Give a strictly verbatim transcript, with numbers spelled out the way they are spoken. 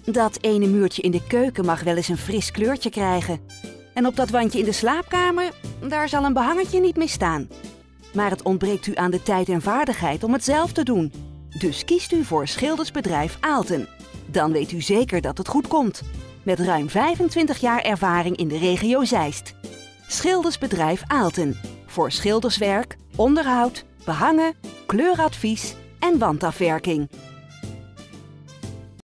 Dat ene muurtje in de keuken mag wel eens een fris kleurtje krijgen. En op dat wandje in de slaapkamer, daar zal een behangetje niet meer staan. Maar het ontbreekt u aan de tijd en vaardigheid om het zelf te doen. Dus kiest u voor Schildersbedrijf Aalten. Dan weet u zeker dat het goed komt. Met ruim vijfentwintig jaar ervaring in de regio Zeist. Schildersbedrijf Aalten. Voor schilderswerk, onderhoud, behangen, kleuradvies en wandafwerking.